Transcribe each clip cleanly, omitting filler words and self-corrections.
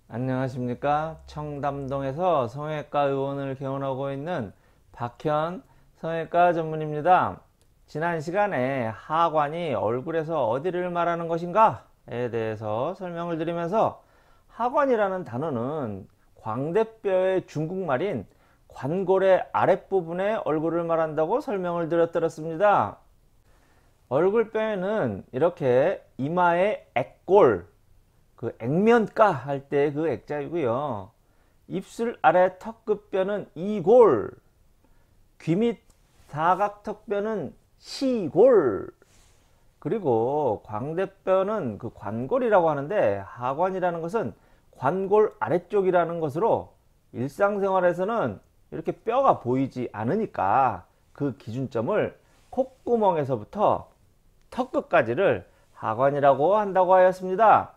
안녕하십니까. 청담동에서 성형외과 의원을 개원하고 있는 박현 성형외과 전문입니다. 지난 시간에 하관이 얼굴에서 어디를 말하는 것인가에 대해서 설명을 드리면서 하관이라는 단어는 광대뼈의 중국말인 관골의 아랫부분의 얼굴을 말한다고 설명을 드렸습니다. 얼굴뼈에는 이렇게 이마의 액골, 그 액면가 할 때 그 액자이고요. 입술 아래 턱끝뼈는 이골, 귀 밑 사각턱뼈는 시골, 그리고 광대뼈는 그 관골이라고 하는데 하관이라는 것은 관골 아래쪽이라는 것으로 일상생활에서는 이렇게 뼈가 보이지 않으니까 그 기준점을 콧구멍에서부터 턱끝까지를 하관이라고 한다고 하였습니다.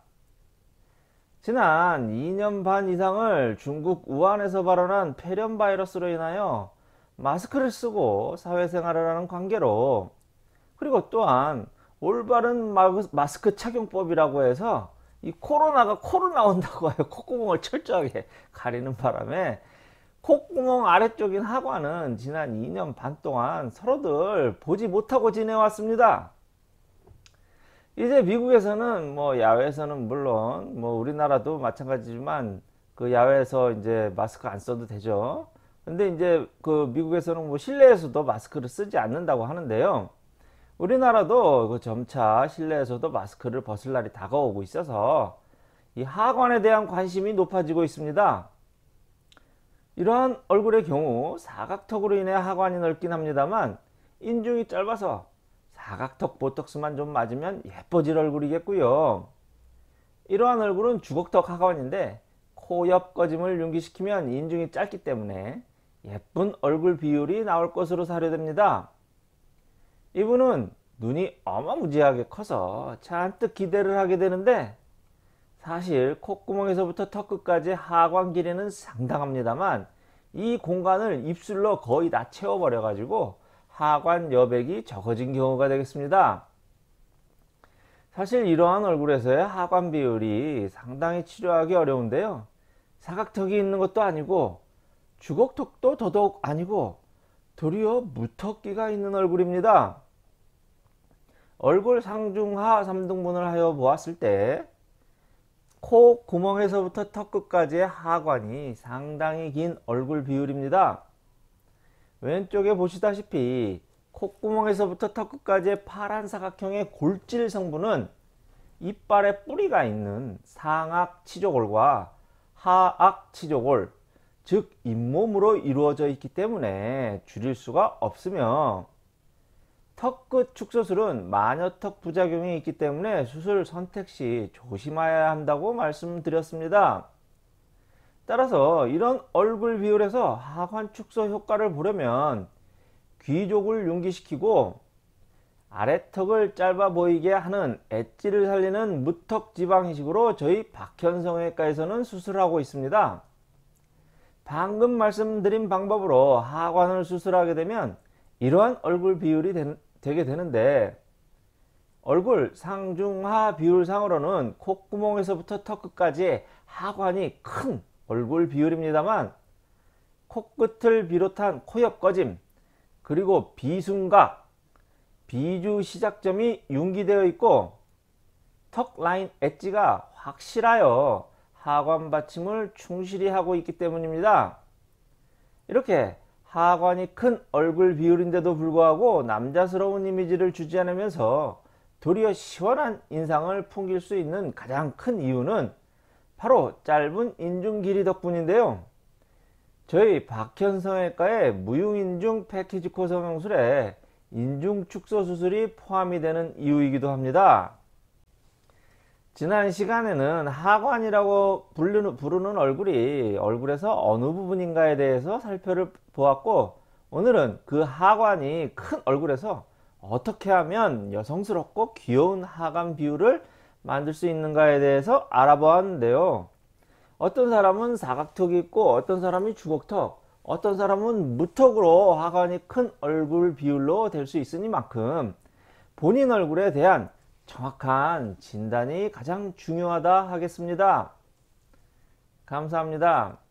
지난 2년 반 이상을 중국 우한에서 발원한 폐렴 바이러스로 인하여 마스크를 쓰고 사회생활을 하는 관계로, 그리고 또한 올바른 마스크 착용법이라고 해서 이 코로나가 코로 나온다고 해요. 콧구멍을 철저하게 가리는 바람에 콧구멍 아래쪽인 하관은 지난 2년 반 동안 서로들 보지 못하고 지내왔습니다. 이제 미국에서는 뭐 야외에서는 물론 뭐 우리나라도 마찬가지지만 그 야외에서 이제 마스크 안 써도 되죠. 근데 이제 그 미국에서는 뭐 실내에서도 마스크를 쓰지 않는다고 하는데요. 우리나라도 그 점차 실내에서도 마스크를 벗을 날이 다가오고 있어서 이 하관에 대한 관심이 높아지고 있습니다. 이러한 얼굴의 경우 사각턱으로 인해 하관이 넓긴 합니다만 인중이 짧아서 사각턱 보톡스만 좀 맞으면 예뻐질 얼굴이겠고요. 이러한 얼굴은 주걱턱 하관인데 코 옆 꺼짐을 융기시키면 인중이 짧기 때문에 예쁜 얼굴 비율이 나올 것으로 사료됩니다. 이분은 눈이 어마무지하게 커서 잔뜩 기대를 하게 되는데 사실 콧구멍에서부터 턱끝까지 하관 길이는 상당합니다만 이 공간을 입술로 거의 다 채워버려 가지고 하관 여백이 적어진 경우가 되겠습니다. 사실 이러한 얼굴에서의 하관 비율이 상당히 치료하기 어려운데요. 사각턱이 있는 것도 아니고 주걱턱도 더더욱 아니고 도리어 무턱기가 있는 얼굴입니다. 얼굴 상중하 3등분을 하여 보았을 때 코 구멍에서부터 턱끝까지의 하관이 상당히 긴 얼굴 비율입니다. 왼쪽에 보시다시피 콧구멍에서부터 턱끝까지의 파란 사각형의 골질 성분은 이빨에 뿌리가 있는 상악 치조골과 하악 치조골, 즉 잇몸으로 이루어져 있기 때문에 줄일 수가 없으며, 턱끝 축소술은 마녀턱 부작용이 있기 때문에 수술 선택 시 조심해야 한다고 말씀드렸습니다. 따라서 이런 얼굴 비율에서 하관 축소 효과를 보려면 귀족을 융기시키고 아래턱을 짧아 보이게 하는 엣지를 살리는 무턱 지방 이식으로 저희 박현성외과에서는 수술하고 있습니다. 방금 말씀드린 방법으로 하관을 수술하게 되면 이러한 얼굴 비율이 되게 되는데, 얼굴 상중하 비율상으로는 콧구멍에서부터 턱끝까지 하관이 큰 얼굴 비율입니다만 코끝을 비롯한 코 옆 꺼짐, 그리고 비순각, 비주 시작점이 융기되어 있고 턱 라인 엣지가 확실하여 하관 받침을 충실히 하고 있기 때문입니다. 이렇게 하관이 큰 얼굴 비율인데도 불구하고 남자스러운 이미지를 주지 않으면서 도리어 시원한 인상을 풍길 수 있는 가장 큰 이유는 바로 짧은 인중 길이 덕분인데요. 저희 박현성외과의 무흉인중 패키지 코 성형술에 인중 축소 수술이 포함이 되는 이유이기도 합니다. 지난 시간에는 하관이라고 부르는 얼굴이 얼굴에서 어느 부분인가에 대해서 살펴보았고, 오늘은 그 하관이 큰 얼굴에서 어떻게 하면 여성스럽고 귀여운 하관 비율을 만들 수 있는가에 대해서 알아보았는데요. 어떤 사람은 사각턱이 있고 어떤 사람이 주걱턱, 어떤 사람은 무턱으로 하관이 큰 얼굴 비율로 될 수 있으니만큼 본인 얼굴에 대한 정확한 진단이 가장 중요하다 하겠습니다. 감사합니다.